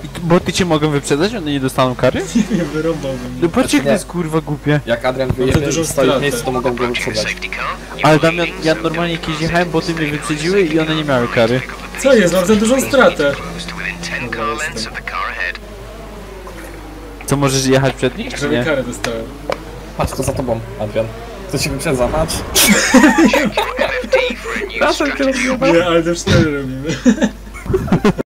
Bo ty cię mogą wyprzedzać, one nie dostaną kary? Nie wyrąbałbym. No patrz jak to jest kurwa głupie. Jak Adrian wyjedzie i stoi w miejscu, to mogą go wyprzedzać. Ale Damian, ja normalnie kiedyś jechałem, bo ty mnie wyprzedziły i one nie miały kary. Co jest? Mam za dużą stratę. Co, możesz jechać przed nich, czy Żeby nie? karę dostałem. Patrz, to za tobą, Adrian. Kto cię wyprzedza, patrz. Nie, ale to 4 robimy.